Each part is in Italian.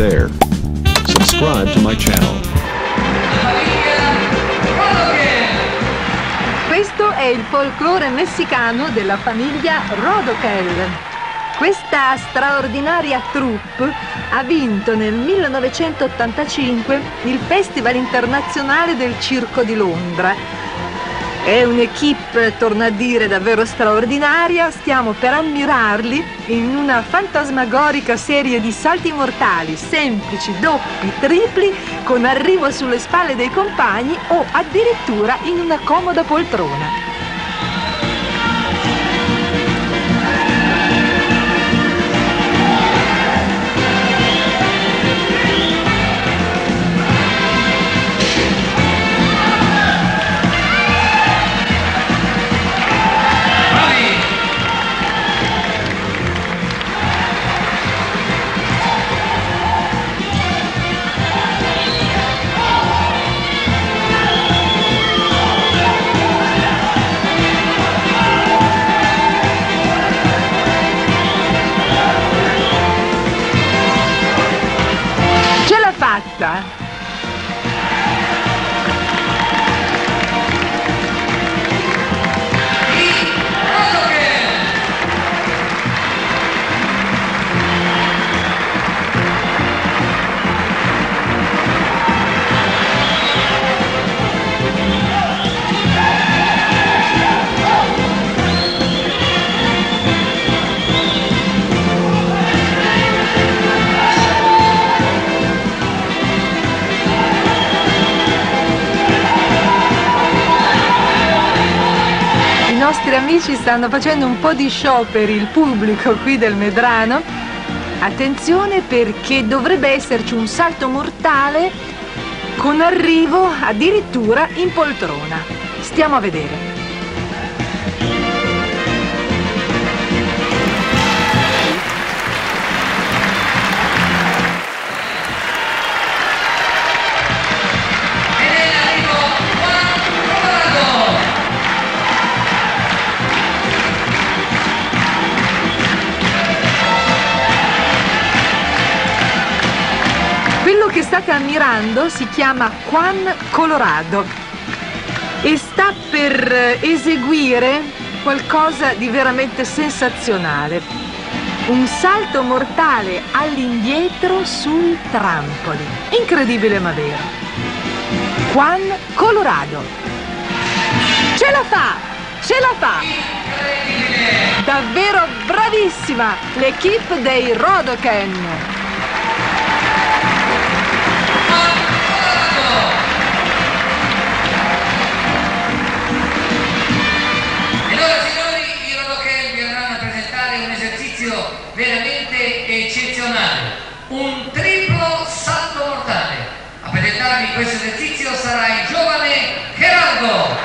there. Subscribe to my channel. Questo è il folklore messicano della famiglia Rodokel. Questa straordinaria troupe ha vinto nel 1985 il Festival Internazionale del Circo di Londra. È un'equipe, torno a dire, davvero straordinaria. Stiamo per ammirarli in una fantasmagorica serie di salti mortali, semplici, doppi, tripli, con arrivo sulle spalle dei compagni o addirittura in una comoda poltrona. Fatta! I nostri amici stanno facendo un po' di show per il pubblico qui del Medrano. Attenzione, perché dovrebbe esserci un salto mortale con arrivo addirittura in poltrona. Stiamo a vedere. Quello che state ammirando si chiama Juan Colorado e sta per eseguire qualcosa di veramente sensazionale. Un salto mortale all'indietro sui trampoli. Incredibile ma vero. Juan Colorado. Ce la fa! Ce la fa! Davvero bravissima l'equipe dei Rodoken. Veramente eccezionale, un triplo salto mortale. A presentarvi questo esercizio sarà il giovane Gerardo.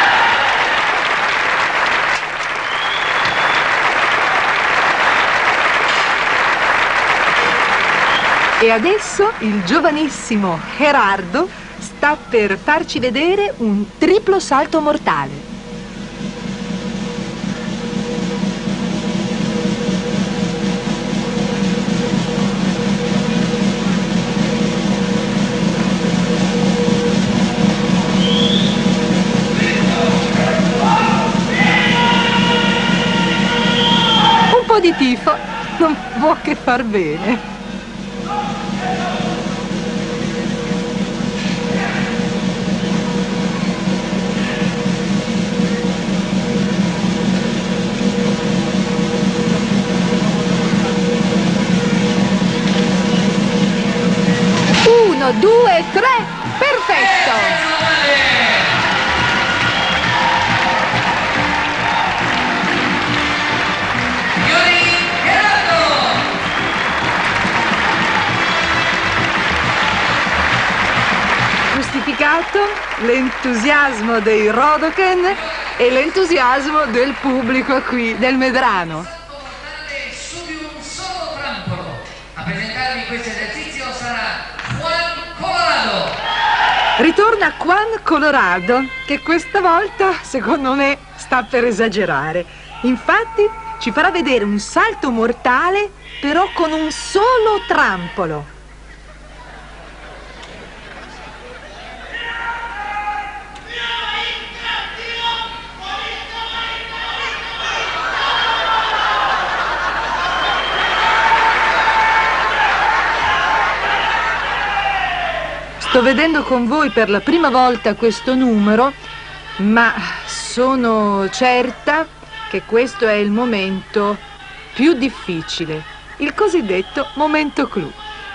E adesso il giovanissimo Gerardo sta per farci vedere un triplo salto mortale. Di tifo non può che far bene. Uno, due, tre, perfetto! L'entusiasmo dei Rodoken e l'entusiasmo del pubblico qui del Medrano. Su di un solo trampolo. A presentarvi questo esercizio sarà Juan Colorado. Ritorna Juan Colorado, che questa volta, secondo me, sta per esagerare. Infatti, ci farà vedere un salto mortale, però con un solo trampolo. Sto vedendo con voi per la prima volta questo numero, ma sono certa che questo è il momento più difficile, il cosiddetto momento clou.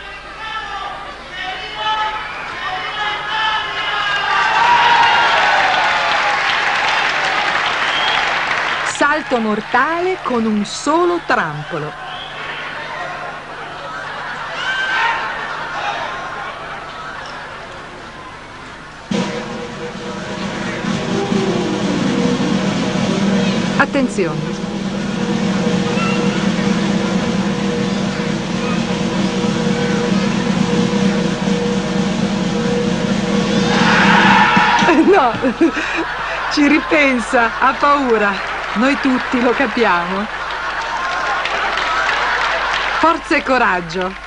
Salto mortale con un solo trampolo. Attenzione. No, ci ripensa, ha paura. Noi tutti lo capiamo. Forza e coraggio.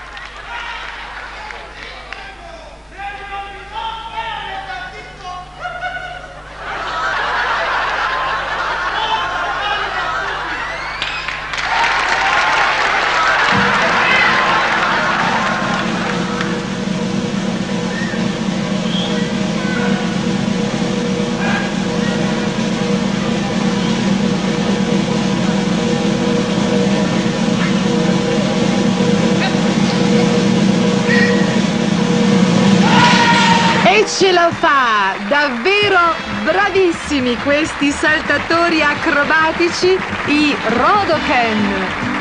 E ce la fa! Davvero bravissimi questi saltatori acrobatici, i Rodoken!